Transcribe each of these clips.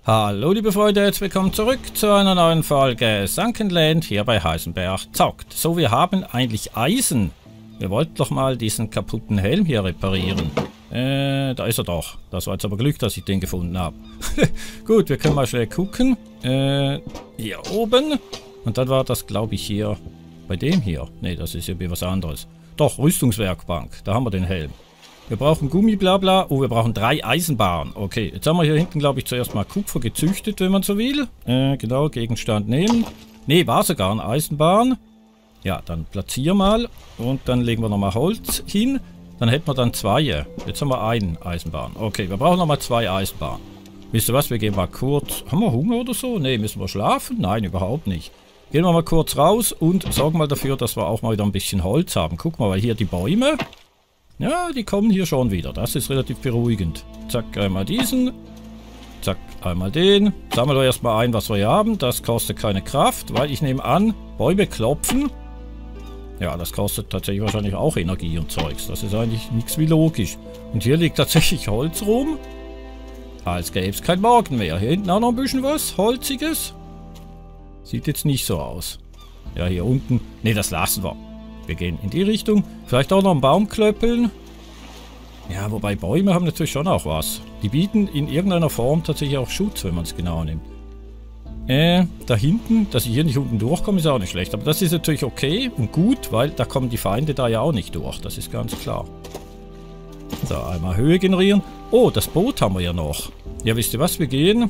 Hallo liebe Freunde, jetzt willkommen zurück zu einer neuen Folge Sunkenland hier bei Heisenberg zockt. So, wir haben eigentlich Eisen. Wir wollten doch mal diesen kaputten Helm hier reparieren. Da ist er doch. Das war jetzt aber Glück, dass ich den gefunden habe. Gut, wir können mal schnell gucken. Hier oben. Und dann war das, glaube ich, hier bei dem hier. Ne, das ist irgendwie was anderes. Doch, Rüstungswerkbank. Da haben wir den Helm. Wir brauchen Gummi, bla bla. Oh, wir brauchen 3 Eisenbahnen. Okay, jetzt haben wir hier hinten, glaube ich, zuerst mal Kupfer gezüchtet, wenn man so will. Genau, Gegenstand nehmen. Ne, war sogar eine Eisenbahn. Ja, dann platzier mal. Und dann legen wir nochmal Holz hin. Dann hätten wir dann 2. Jetzt haben wir eine Eisenbahn. Okay, wir brauchen nochmal 2 Eisenbahnen. Wisst ihr was, wir gehen mal kurz... Haben wir Hunger oder so? Ne, müssen wir schlafen? Nein, überhaupt nicht. Gehen wir mal kurz raus und sorgen mal dafür, dass wir auch mal wieder ein bisschen Holz haben. Guck mal, weil hier die Bäume... Ja, die kommen hier schon wieder. Das ist relativ beruhigend. Zack, einmal diesen. Zack, einmal den. Sammeln wir erstmal ein, was wir hier haben. Das kostet keine Kraft, weil ich nehme an, Bäume klopfen. Ja, das kostet tatsächlich wahrscheinlich auch Energie und Zeugs. Das ist eigentlich nichts wie logisch. Und hier liegt tatsächlich Holz rum. Als gäbe es kein Morgen mehr. Hier hinten auch noch ein bisschen was Holziges. Sieht jetzt nicht so aus. Ja, hier unten. Ne, das lassen wir. Wir gehen in die Richtung. Vielleicht auch noch einen Baum klöppeln. Ja, wobei Bäume haben natürlich schon auch was. Die bieten in irgendeiner Form tatsächlich auch Schutz, wenn man es genau nimmt. Da hinten, dass ich hier nicht unten durchkomme, ist auch nicht schlecht. Aber das ist natürlich okay und gut, weil da kommen die Feinde da ja auch nicht durch. Das ist ganz klar. So, einmal Höhe generieren. Oh, das Boot haben wir ja noch. Ja, wisst ihr was? Wir gehen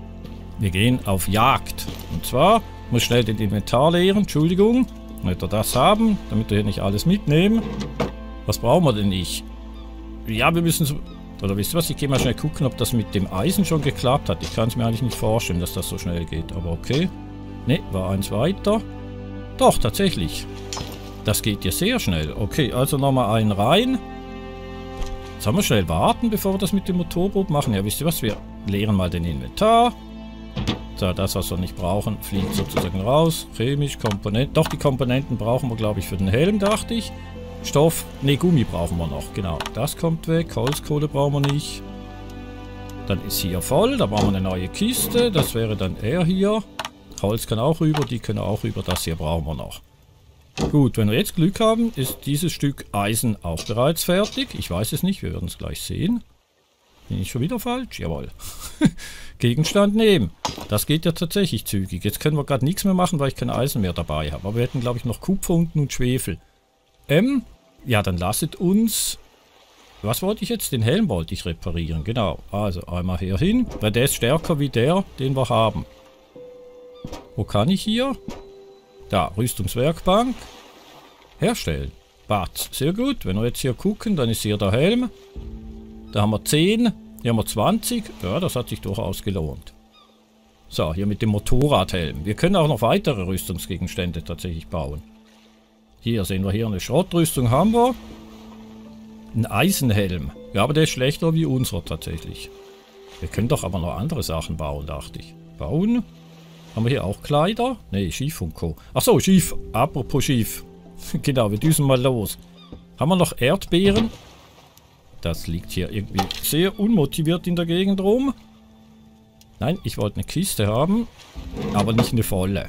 auf Jagd. Und zwar, muss schnell den Inventar leeren. Entschuldigung. Damit wir das haben, damit wir hier nicht alles mitnehmen. Was brauchen wir denn nicht? Ja, wir müssen... Oder wisst ihr was? Ich gehe mal schnell gucken, ob das mit dem Eisen schon geklappt hat. Ich kann es mir eigentlich nicht vorstellen, dass das so schnell geht. Aber okay. Ne, war eins weiter. Doch, tatsächlich. Das geht ja sehr schnell. Okay, also nochmal einen rein. Jetzt haben wir schnell warten, bevor wir das mit dem Motorboot machen. Ja, wisst ihr was? Wir leeren mal den Inventar. So, das, was wir nicht brauchen, fliegt sozusagen raus. Chemisch, Komponenten. Doch, die Komponenten brauchen wir, glaube ich, für den Helm, dachte ich. Stoff, ne, Gummi brauchen wir noch. Genau, das kommt weg. Holzkohle brauchen wir nicht. Dann ist hier voll. Da brauchen wir eine neue Kiste. Das wäre dann er hier. Holz kann auch rüber, die können auch rüber. Das hier brauchen wir noch. Gut, wenn wir jetzt Glück haben, ist dieses Stück Eisen auch bereits fertig. Ich weiß es nicht, wir werden es gleich sehen. Bin ich schon wieder falsch? Jawohl. Gegenstand nehmen. Das geht ja tatsächlich zügig. Jetzt können wir gerade nichts mehr machen, weil ich kein Eisen mehr dabei habe. Aber wir hätten, glaube ich, noch Kupfer unten und Schwefel. Ja, dann lasset uns... Was wollte ich jetzt? Den Helm wollte ich reparieren. Genau. Also einmal hier hin. Weil der ist stärker wie der, den wir haben. Wo kann ich hier? Da, Rüstungswerkbank. Herstellen. Bad. Sehr gut. Wenn wir jetzt hier gucken, dann ist hier der Helm. Da haben wir 10, hier haben wir 20. Ja, das hat sich durchaus gelohnt. So, hier mit dem Motorradhelm. Wir können auch noch weitere Rüstungsgegenstände tatsächlich bauen. Hier sehen wir hier eine Schrottrüstung haben wir. Ein Eisenhelm. Ja, aber der ist schlechter wie unserer tatsächlich. Wir können doch aber noch andere Sachen bauen, dachte ich. Bauen. Haben wir hier auch Kleider? Ne, Schief und Co. Achso, Schief. Apropos Schief. Genau, wir düsen mal los. Haben wir noch Erdbeeren? Das liegt hier irgendwie sehr unmotiviert in der Gegend rum. Nein, ich wollte eine Kiste haben, aber nicht eine volle.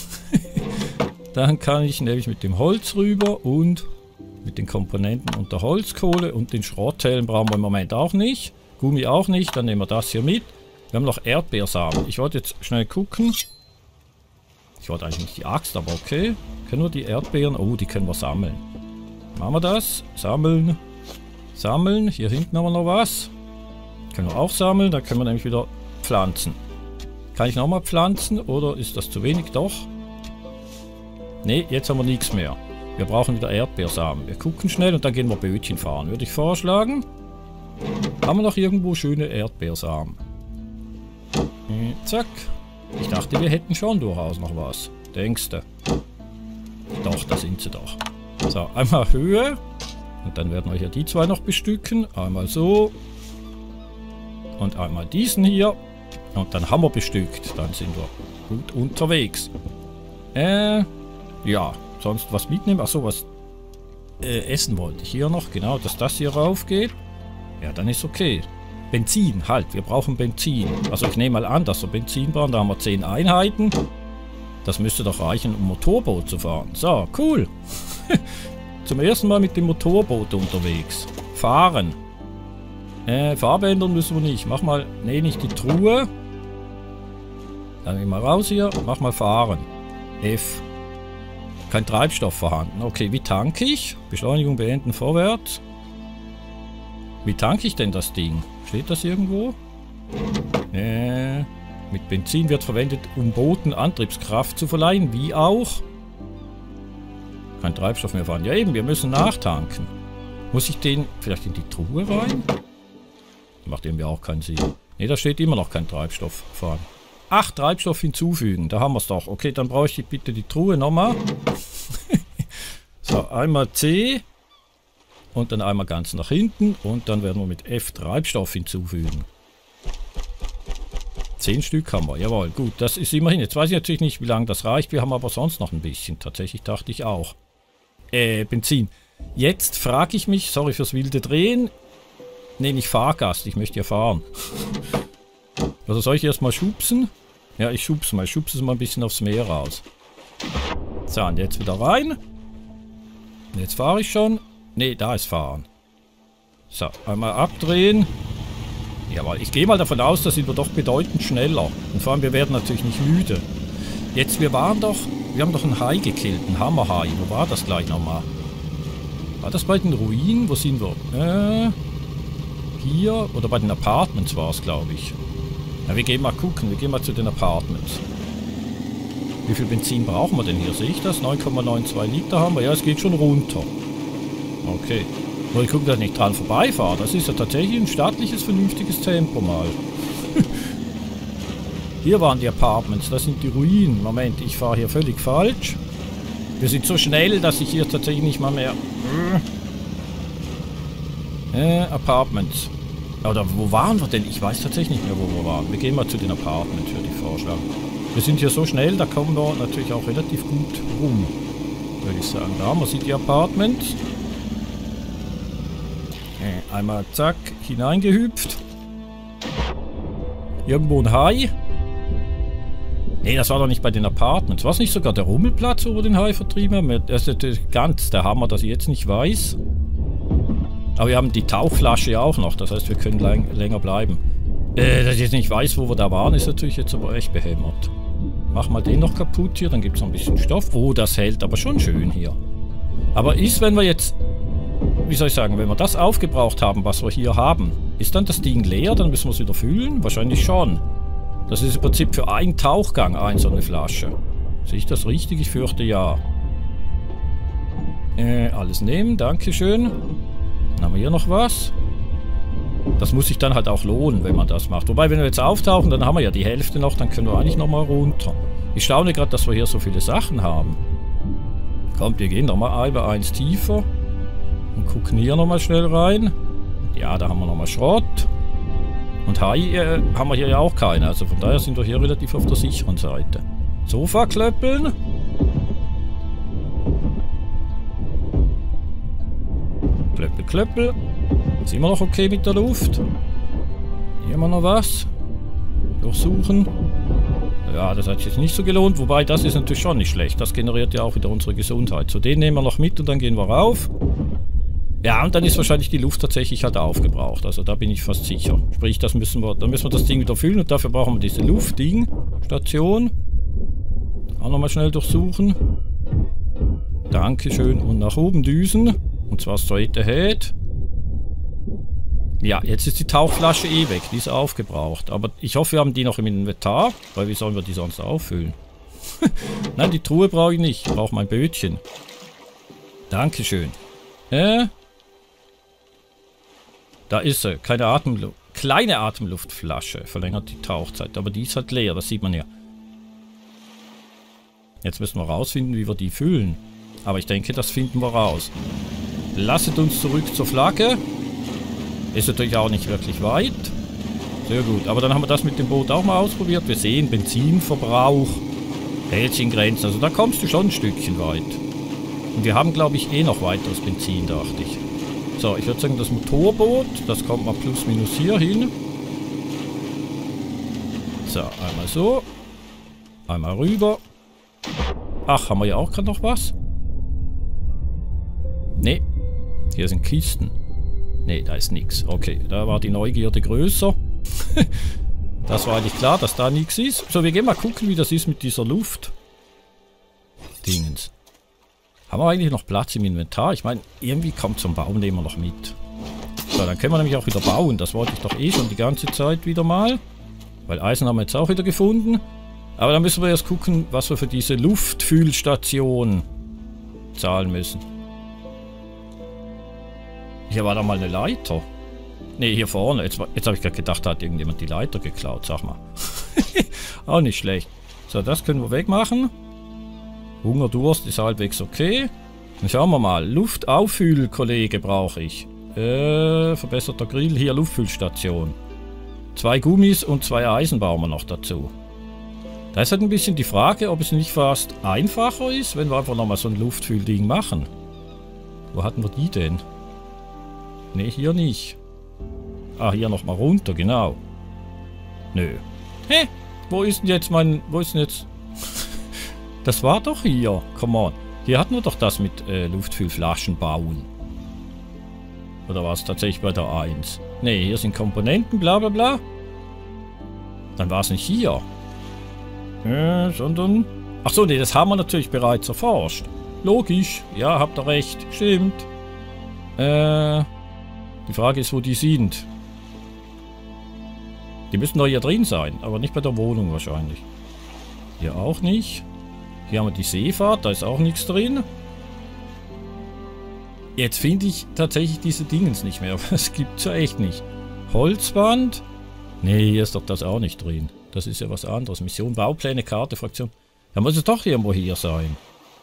Dann kann ich nämlich mit dem Holz rüber und mit den Komponenten und der Holzkohle und den Schrotthelm brauchen wir im Moment auch nicht. Gummi auch nicht, dann nehmen wir das hier mit. Wir haben noch Erdbeersamen. Ich wollte jetzt schnell gucken. Ich wollte eigentlich nicht die Axt, aber okay. Können wir die Erdbeeren... Oh, die können wir sammeln. Machen wir das. Sammeln. Sammeln. Hier hinten haben wir noch was. Können wir auch sammeln. Da können wir nämlich wieder pflanzen. Kann ich nochmal pflanzen oder ist das zu wenig? Doch. Ne, jetzt haben wir nichts mehr. Wir brauchen wieder Erdbeersamen. Wir gucken schnell und dann gehen wir Bötchen fahren. Würde ich vorschlagen. Haben wir noch irgendwo schöne Erdbeersamen? Zack. Ich dachte, wir hätten schon durchaus noch was. Denkst du? Doch, da sind sie doch. So, einmal Höhe. Und dann werden wir hier die 2 noch bestücken. Einmal so. Und einmal diesen hier. Und dann haben wir bestückt. Dann sind wir gut unterwegs. Ja. Sonst was mitnehmen? Achso, was essen wollte ich hier noch. Genau, dass das hier rauf geht. Ja, dann ist okay. Benzin, halt, wir brauchen Benzin. Also ich nehme mal an, dass wir Benzin brauchen. Da haben wir 10 Einheiten. Das müsste doch reichen, um Motorboot zu fahren. So, cool. Zum ersten Mal mit dem Motorboot unterwegs. Fahren. Farbe ändern müssen wir nicht. Mach mal, nee, nicht die Truhe. Dann gehen wir raus hier. Mach mal fahren. F. Kein Treibstoff vorhanden. Okay, wie tanke ich? Beschleunigung beenden, vorwärts. Wie tanke ich denn das Ding? Steht das irgendwo? Mit Benzin wird verwendet, um Booten Antriebskraft zu verleihen. Wie auch? Kein Treibstoff mehr fahren. Ja eben, wir müssen nachtanken. Muss ich den vielleicht in die Truhe rein? Macht irgendwie auch keinen Sinn. Ne, da steht immer noch kein Treibstoff fahren. Ach, Treibstoff hinzufügen. Da haben wir es doch. Okay, dann brauche ich bitte die Truhe nochmal. So, einmal C. Und dann einmal ganz nach hinten. Und dann werden wir mit F Treibstoff hinzufügen. 10 Stück haben wir. Jawohl, gut. Das ist immerhin. Jetzt weiß ich natürlich nicht, wie lange das reicht. Wir haben aber sonst noch ein bisschen. Tatsächlich dachte ich auch. Benzin. Jetzt frage ich mich, sorry fürs wilde Drehen. Ne, nicht Fahrgast. Ich möchte ja fahren. Also soll ich erstmal schubsen? Ja, ich schubse mal. Ich schubse es mal ein bisschen aufs Meer raus. So, und jetzt wieder rein. Jetzt fahre ich schon. Ne, da ist fahren. So, einmal abdrehen. Jawohl, ich gehe mal davon aus, da sind wir doch bedeutend schneller. Und vor allem, wir werden natürlich nicht müde. Jetzt, wir haben doch einen Hai gekillt, einen Hammerhai. Wo war das gleich nochmal? War das bei den Ruinen? Wo sind wir? Hier, oder bei den Apartments war es, glaube ich. Ja, wir gehen mal gucken, wir gehen mal zu den Apartments. Wie viel Benzin brauchen wir denn hier? Sehe ich das? 9,92 Liter haben wir. Ja, es geht schon runter. Okay. Nur ich gucke, dass ich nicht dran vorbeifahre. Das ist ja tatsächlich ein staatliches, vernünftiges Tempo mal. Hier waren die Apartments, das sind die Ruinen. Moment, ich fahre hier völlig falsch. Wir sind so schnell, dass ich hier tatsächlich nicht mal mehr... Apartments. Oder wo waren wir denn? Ich weiß tatsächlich nicht mehr, wo wir waren. Wir gehen mal zu den Apartments, würde ich vorschlagen. Wir sind hier so schnell, da kommen wir natürlich auch relativ gut rum. Würde ich sagen. Da haben wir die Apartments. Einmal zack, hineingehüpft. Irgendwo ein Hai. Nee, das war doch nicht bei den Apartments. War es nicht sogar der Rummelplatz, wo wir den Hai vertrieben haben? Das ist natürlich ganz der Hammer, dass ich jetzt nicht weiß. Aber wir haben die Tauchflasche ja auch noch. Das heißt, wir können länger bleiben. Dass ich jetzt nicht weiß, wo wir da waren, ist natürlich jetzt aber echt behämmert. Mach mal den noch kaputt hier, dann gibt es noch ein bisschen Stoff. Oh, das hält aber schon schön hier. Aber ist, wenn wir jetzt... Wie soll ich sagen, wenn wir das aufgebraucht haben, was wir hier haben, ist dann das Ding leer, dann müssen wir es wieder füllen? Wahrscheinlich schon. Das ist im Prinzip für einen Tauchgang so eine Flasche. Sehe ich das richtig? Ich fürchte ja. Alles nehmen, dankeschön. Dann haben wir hier noch was. Das muss sich dann halt auch lohnen, wenn man das macht. Wobei, wenn wir jetzt auftauchen, dann haben wir ja die Hälfte noch, dann können wir eigentlich nochmal runter. Ich staune gerade, dass wir hier so viele Sachen haben. Kommt, wir gehen nochmal eins tiefer. Und gucken hier nochmal schnell rein. Ja, da haben wir nochmal Schrott. Und Hai haben wir hier ja auch keine. Also von daher sind wir hier relativ auf der sicheren Seite. Sofa klöppeln. Klöppel, klöppel. Ist immer noch okay mit der Luft. Hier haben wir noch was. Durchsuchen. Ja, das hat sich jetzt nicht so gelohnt. Wobei, das ist natürlich schon nicht schlecht. Das generiert ja auch wieder unsere Gesundheit. So, den nehmen wir noch mit und dann gehen wir rauf. Ja, und dann ist wahrscheinlich die Luft tatsächlich halt aufgebraucht. Also da bin ich fast sicher. Sprich, dann müssen wir das Ding wieder füllen und dafür brauchen wir diese Luftding-Station. Auch nochmal schnell durchsuchen. Dankeschön. Und nach oben düsen. Und zwar straight ahead. Ja, jetzt ist die Tauchflasche eh weg. Die ist aufgebraucht. Aber ich hoffe, wir haben die noch im Inventar. Weil wie sollen wir die sonst auffüllen? Nein, die Truhe brauche ich nicht. Ich brauche mein Bötchen. Dankeschön. Da ist sie. Kleine Atemluftflasche. Verlängert die Tauchzeit. Aber die ist halt leer. Das sieht man ja. Jetzt müssen wir rausfinden, wie wir die füllen. Aber ich denke, das finden wir raus. Lasset uns zurück zur Flagge. Ist natürlich auch nicht wirklich weit. Sehr gut. Aber dann haben wir das mit dem Boot auch mal ausprobiert. Wir sehen Benzinverbrauch. Hält sich in Grenzen. Also da kommst du schon ein Stückchen weit. Und wir haben, glaube ich, eh noch weiteres Benzin, dachte ich. So, ich würde sagen, das Motorboot, das kommt mal plus minus hier hin. So, einmal so. Einmal rüber. Ach, haben wir ja auch gerade noch was? Nee. Hier sind Kisten. Nee, da ist nichts. Okay, da war die Neugierde größer. Das war eigentlich klar, dass da nichts ist. So, wir gehen mal gucken, wie das ist mit dieser Luft. Dingens. Haben wir eigentlich noch Platz im Inventar? Ich meine, irgendwie kommt zum Bauen nehmen wir noch mit. So, dann können wir nämlich auch wieder bauen. Das wollte ich doch eh schon die ganze Zeit wieder mal. Weil Eisen haben wir jetzt auch wieder gefunden. Aber dann müssen wir erst gucken, was wir für diese Luftfühlstation zahlen müssen. Hier war da mal eine Leiter. Ne, hier vorne. Jetzt habe ich gerade gedacht, da hat irgendjemand die Leiter geklaut. Sag mal. Auch nicht schlecht. So, das können wir wegmachen. Hunger, Durst ist halbwegs okay. Dann schauen wir mal. Luftauffühl-Kollege brauche ich. Verbesserter Grill. Hier, Luftfüllstation. 2 Gummis und 2 Eisen bauen wir noch dazu. Da ist halt ein bisschen die Frage, ob es nicht fast einfacher ist, wenn wir einfach nochmal so ein Luftfühlding machen. Wo hatten wir die denn? Ne, hier nicht. Ah, hier nochmal runter, genau. Nö. Hä? Wo ist denn jetzt mein... Wo ist denn jetzt... Das war doch hier. Come on. Hier hatten wir doch das mit Luftfüllflaschen bauen. Oder war es tatsächlich bei der 1? Ne, hier sind Komponenten, bla bla bla. Dann war es nicht hier. Sondern... Achso, ne, das haben wir natürlich bereits erforscht. Logisch. Ja, habt ihr recht. Stimmt. Die Frage ist, wo die sind. Die müssen doch hier drin sein, aber nicht bei der Wohnung wahrscheinlich. Hier auch nicht. Hier haben wir die Seefahrt, da ist auch nichts drin. Jetzt finde ich tatsächlich diese Dingens nicht mehr, aber es gibt es ja echt nicht. Holzband? Ne, hier ist doch das auch nicht drin. Das ist ja was anderes. Mission, Baupläne, Karte, Fraktion. Da muss es doch irgendwo hier sein.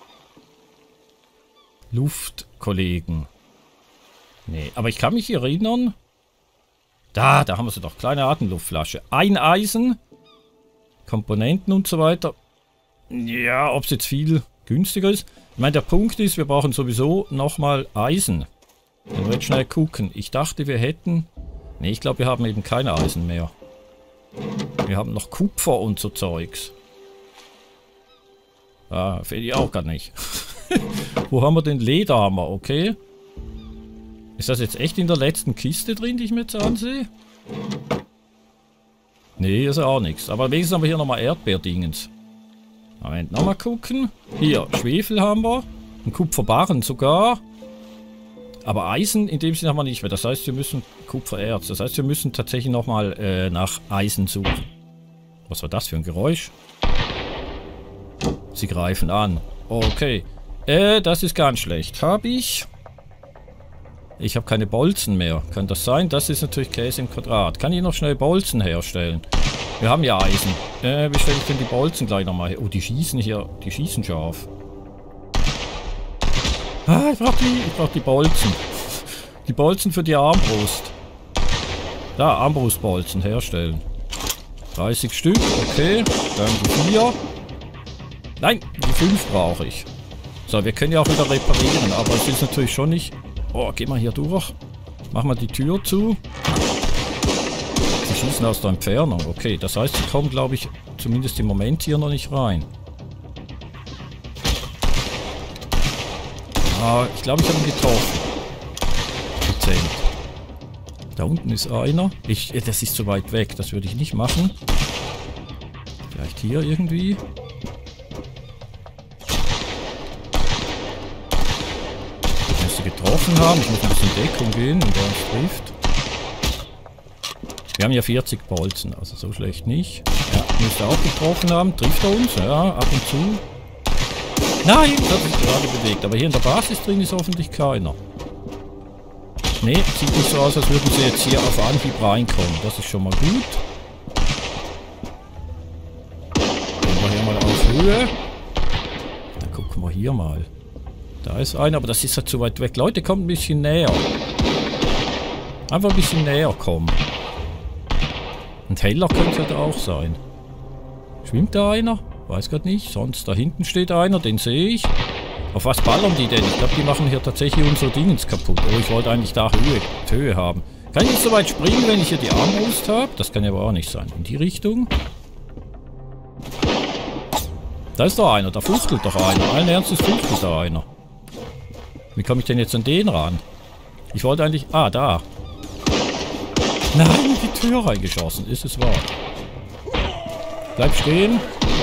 Luftkollegen. Nee, aber ich kann mich hier erinnern. Da haben wir sie doch. Kleine Atemluftflasche. Ein Eisen. Komponenten und so weiter. Ja, ob es jetzt viel günstiger ist. Ich meine, der Punkt ist, wir brauchen sowieso nochmal Eisen. Dann wird schnell gucken. Ich dachte, wir hätten... Ne, ich glaube, wir haben eben keine Eisen mehr. Wir haben noch Kupfer und so Zeugs. Ah, finde ich auch gar nicht. Wo haben wir den Lederhammer? Okay. Ist das jetzt echt in der letzten Kiste drin, die ich mir jetzt ansehe? Nee, ist auch nichts. Aber wenigstens haben wir hier nochmal Erdbeerdingens. Moment, nochmal gucken. Hier, Schwefel haben wir. Ein Kupferbarren sogar. Aber Eisen in dem Sinne haben wir nicht mehr. Das heißt, wir müssen... Kupfererz. Das heißt, wir müssen tatsächlich nochmal nach Eisen suchen. Was war das für ein Geräusch? Sie greifen an. Okay. Das ist ganz schlecht. Habe ich... Ich habe keine Bolzen mehr. Kann das sein? Das ist natürlich Käse im Quadrat. Kann ich noch schnell Bolzen herstellen? Wir haben ja Eisen. Wie stelle ich denn die Bolzen gleich nochmal her? Oh, die schießen hier. Die schießen scharf. Ah, ich brauch die Bolzen. Die Bolzen für die Armbrust. Da, Armbrustbolzen herstellen. 30 Stück. Okay. Dann die 4. Nein, die 5 brauche ich. So, wir können ja auch wieder reparieren. Aber es ist natürlich schon nicht... Oh, geh mal hier durch. Mach mal die Tür zu. Sie schießen aus der Entfernung. Okay, das heißt, sie kommen, glaube ich, zumindest im Moment hier noch nicht rein. Ah, ich glaube, ich habe ihn getroffen. Dezent. Da unten ist einer. Das ist zu weit weg. Das würde ich nicht machen. Vielleicht hier irgendwie. Getroffen haben. Ich muss ein bisschen Deckung gehen, wenn der uns trifft. Wir haben ja 40 Bolzen, also so schlecht nicht. Ja, müsste auch getroffen haben. Trifft er uns? Ja, ab und zu. Nein, das hat sich gerade bewegt. Aber hier in der Basis drin ist hoffentlich keiner. Ne, sieht nicht so aus, als würden sie jetzt hier auf Anhieb reinkommen. Das ist schon mal gut. Gehen wir hier mal auf Höhe. Dann gucken wir hier mal. Da ist einer, aber das ist halt zu weit weg. Leute, kommt ein bisschen näher. Einfach ein bisschen näher kommen. Und heller könnte es halt auch sein. Schwimmt da einer? Weiß gerade nicht. Sonst da hinten steht einer, den sehe ich. Auf was ballern die denn? Ich glaube, die machen hier tatsächlich unsere Dingens kaputt. Oh, ich wollte eigentlich da Höhe haben. Kann ich nicht so weit springen, wenn ich hier die Armbrust habe? Das kann ja aber auch nicht sein. In die Richtung? Da ist doch einer, da fuchtelt doch einer. Allen Ernstes fuchtelt da einer. Wie komme ich denn jetzt an den ran? Ich wollte eigentlich... Ah, da. Nein, in die Tür reingeschossen. Ist es wahr? Bleib stehen.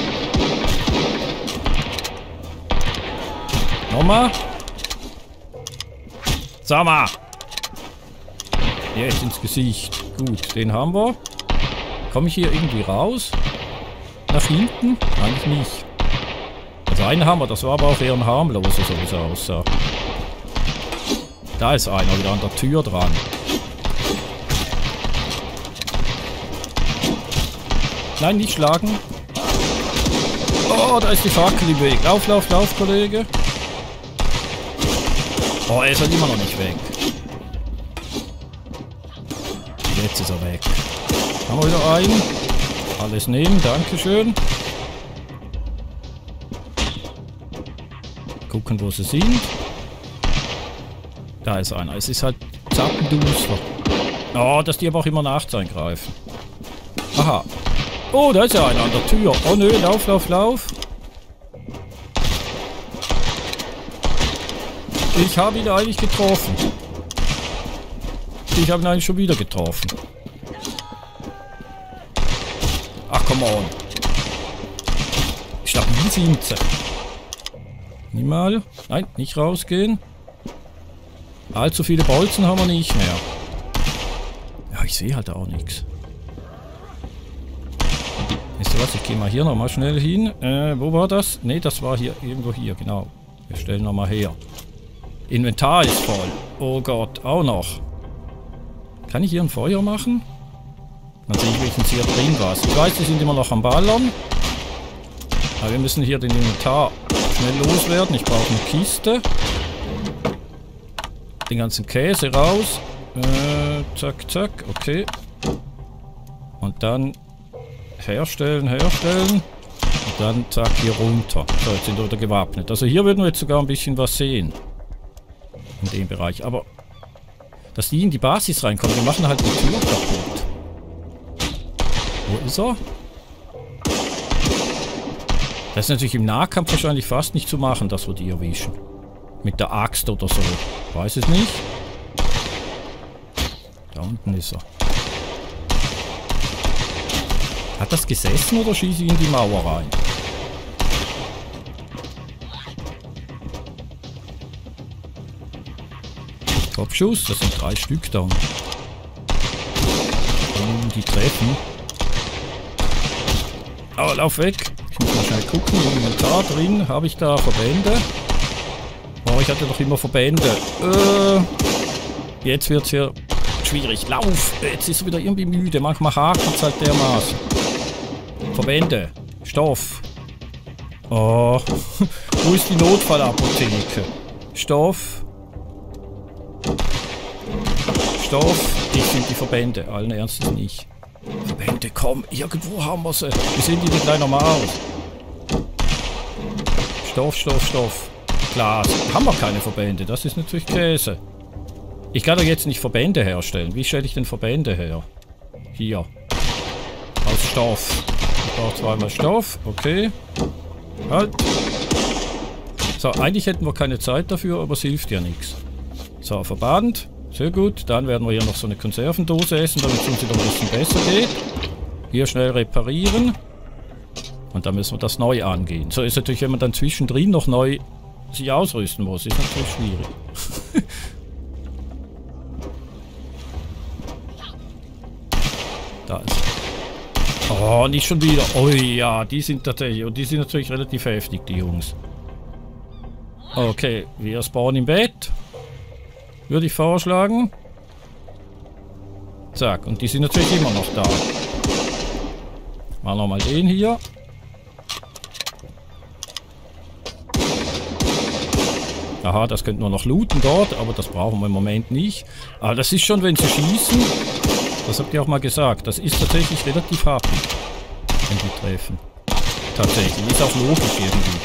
Nochmal. Sag mal. Jetzt ins Gesicht. Gut, den haben wir. Komme ich hier irgendwie raus? Nach hinten? Eigentlich nicht. Also einen haben wir, das war aber auch eher ein harmloser, so wie es aussah. Da ist einer wieder an der Tür dran. Nein, nicht schlagen. Oh, da ist die Fackel im Weg. Lauf, lauf, lauf, Kollege. Oh, er ist halt immer noch nicht weg. Jetzt ist er weg. Haben wir wieder einen. Alles nehmen, dankeschön. Gucken, wo sie sind. Da ist einer. Es ist halt zappenduster. Oh, dass die aber auch immer nachts eingreifen. Aha. Oh, da ist ja einer an der Tür. Oh nö, lauf, lauf, lauf. Ich habe ihn eigentlich getroffen. Ich habe ihn eigentlich schon wieder getroffen. Ach, come on. Stabil sind sie. Nimm mal. Nein, nicht rausgehen. Allzu viele Bolzen haben wir nicht mehr. Ja, ich sehe halt auch nichts. Weißt du was, ich gehe mal hier nochmal schnell hin. Wo war das? Ne, das war hier, irgendwo hier, genau. Wir stellen nochmal her. Inventar ist voll. Oh Gott, auch noch. Kann ich hier ein Feuer machen? Dann sehe ich wenigstens hier drin was. Ich weiß, die sind immer noch am Ballern. Aber wir müssen hier den Inventar schnell loswerden. Ich brauche eine Kiste. Den ganzen Käse raus. Zack, zack, okay. Und dann herstellen, herstellen. Und dann zack, hier runter. So, jetzt sind wir wieder gewappnet. Also hier würden wir jetzt sogar ein bisschen was sehen. In dem Bereich. Aber, dass die in die Basis reinkommen, die machen halt die Tür kaputt. Wo ist er? Das ist natürlich im Nahkampf wahrscheinlich fast nicht zu machen, dass wir die erwischen. Mit der Axt oder so. Weiß es nicht. Da unten ist er. Hat das gesessen oder schieße ich in die Mauer rein? Kopfschuss, das sind 3 Stück da. Die treffen. Oh, lauf weg. Ich muss mal schnell gucken. Im Inventar drin habe ich da Verbände. Oh, ich hatte doch immer Verbände. Jetzt wird es hier schwierig. Lauf! Jetzt ist er wieder irgendwie müde. Manchmal hakt es halt dermaßen. Verbände. Stoff. Oh. Wo ist die Notfallapotheke? Stoff. Stoff. Ich finde die Verbände. Allen Ernstes nicht. Verbände, komm. Irgendwo haben wir sie. Wie sehen die denn gleich nochmal aus? Stoff, Stoff, Stoff. Glas. Haben wir keine Verbände. Das ist natürlich Käse. Ich kann doch jetzt nicht Verbände herstellen. Wie stelle ich denn Verbände her? Hier. Aus Stoff. Ich brauche zweimal Stoff. Okay. Halt. So, eigentlich hätten wir keine Zeit dafür, aber es hilft ja nichts. So, Verband. Sehr gut. Dann werden wir hier noch so eine Konservendose essen, damit es uns wieder ein bisschen besser geht. Hier schnell reparieren. Und dann müssen wir das neu angehen. So ist natürlich, wenn man dann zwischendrin noch neu sich ausrüsten muss, ist natürlich schwierig. Da ist er. Oh, nicht schon wieder. Oh ja, die sind tatsächlich. Und die sind natürlich relativ heftig, die Jungs. Okay, wir spawnen im Bett. Würde ich vorschlagen. Zack, und die sind natürlich immer noch da. Machen wir mal den hier. Aha, das könnten wir noch looten dort, aber das brauchen wir im Moment nicht. Aber das ist schon, wenn sie schießen, das habt ihr auch mal gesagt, das ist tatsächlich relativ happig, wenn die treffen. Tatsächlich, ist auch logisch irgendwie.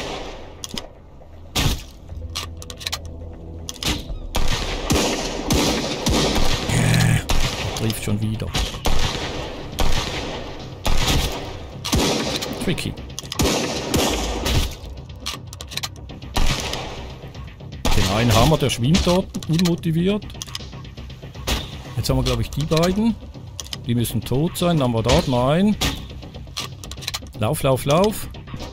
Trifft schon wieder. Ein Hammer, der schwimmt dort, unmotiviert. Jetzt haben wir, glaube ich, die beiden. Die müssen tot sein. Dann haben wir dort noch einen. Lauf, lauf, lauf.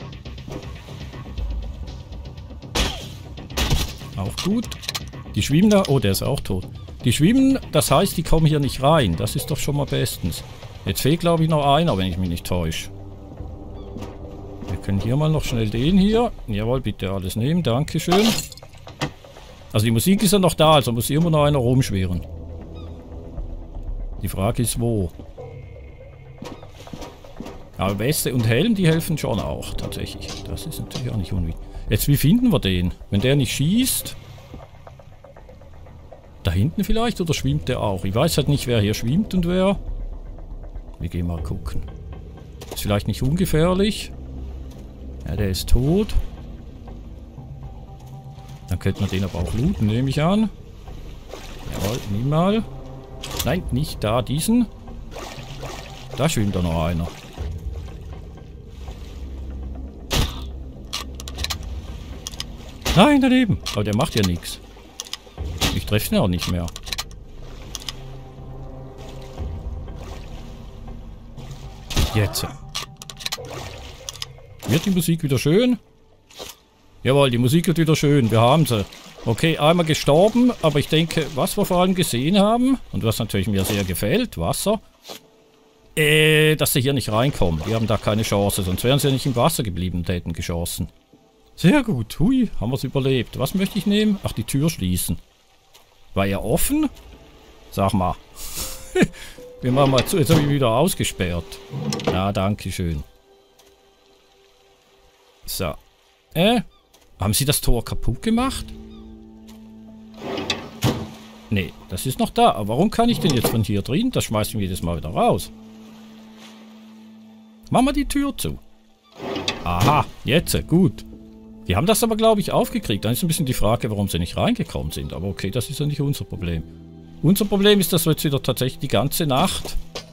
Auch gut. Die schwimmen da. Oh, der ist auch tot. Die schwimmen, das heißt, die kommen hier nicht rein. Das ist doch schon mal bestens. Jetzt fehlt, glaube ich, noch einer, wenn ich mich nicht täusche. Wir können hier mal noch schnell den hier. Jawohl, bitte alles nehmen. Dankeschön. Also die Musik ist ja noch da, also muss immer noch einer rumschwirren. Die Frage ist, wo? Aber Weste und Helm, die helfen schon auch, tatsächlich. Das ist natürlich auch nicht unwichtig. Jetzt, wie finden wir den? Wenn der nicht schießt... Da hinten vielleicht, oder schwimmt der auch? Ich weiß halt nicht, wer hier schwimmt und wer. Wir gehen mal gucken. Ist vielleicht nicht ungefährlich. Ja, der ist tot. Dann könnte man den aber auch looten, nehme ich an. Jawohl, nimm mal. Nein, nicht da, diesen. Da schwimmt da noch einer. Nein, daneben. Aber der macht ja nichts. Ich treffe ihn auch nicht mehr. Jetzt. Wird die Musik wieder schön? Jawohl, die Musik wird wieder schön. Wir haben sie. Okay, einmal gestorben, aber ich denke, was wir vor allem gesehen haben, und was natürlich mir sehr gefällt, Wasser, dass sie hier nicht reinkommen. Die haben da keine Chance, sonst wären sie ja nicht im Wasser geblieben und hätten geschossen. Sehr gut. Hui, haben wir es überlebt. Was möchte ich nehmen? Ach, die Tür schließen. War ja offen? Sag mal. Wir machen mal zu. Jetzt habe ich wieder ausgesperrt. Ja, danke schön. So. Haben Sie das Tor kaputt gemacht? Nee, das ist noch da. Aber warum kann ich denn jetzt von hier drin? Das schmeißt mich jedes Mal wieder raus. Machen wir die Tür zu. Aha, jetzt, gut. Die haben das aber, glaube ich, aufgekriegt. Dann ist ein bisschen die Frage, warum sie nicht reingekommen sind. Aber okay, das ist ja nicht unser Problem. Unser Problem ist, dass wir jetzt wieder tatsächlich die ganze Nacht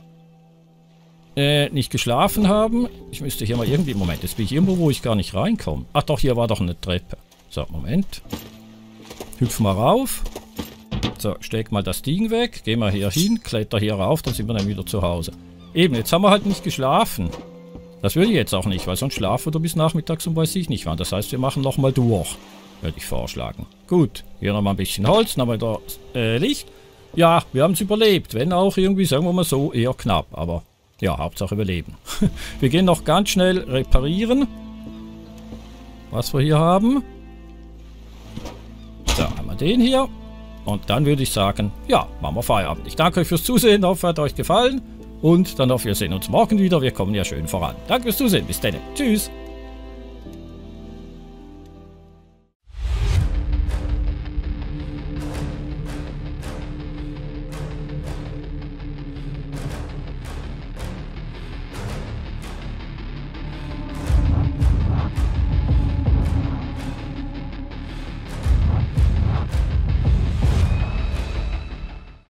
nicht geschlafen haben. Ich müsste hier mal irgendwie... Moment, jetzt bin ich irgendwo, wo ich gar nicht reinkomme. Ach doch, hier war doch eine Treppe. So, Moment. Hüpf mal rauf. So, steck mal das Ding weg. Geh mal hier hin, kletter hier rauf, dann sind wir dann wieder zu Hause. Eben, jetzt haben wir halt nicht geschlafen. Das will ich jetzt auch nicht, weil sonst schlafen wir bis nachmittags und weiß ich nicht wann. Das heißt, wir machen nochmal durch, würde ich vorschlagen. Gut, hier nochmal ein bisschen Holz, dann haben wir da Licht. Ja, wir haben es überlebt, wenn auch irgendwie, sagen wir mal so, eher knapp. Aber ja, Hauptsache überleben. Wir gehen noch ganz schnell reparieren, was wir hier haben. So, haben wir den hier. Und dann würde ich sagen, ja, machen wir Feierabend. Ich danke euch fürs Zusehen, hoffe, hat euch gefallen. Und dann hoffe, wir sehen uns morgen wieder. Wir kommen ja schön voran. Danke fürs Zusehen. Bis dann. Tschüss.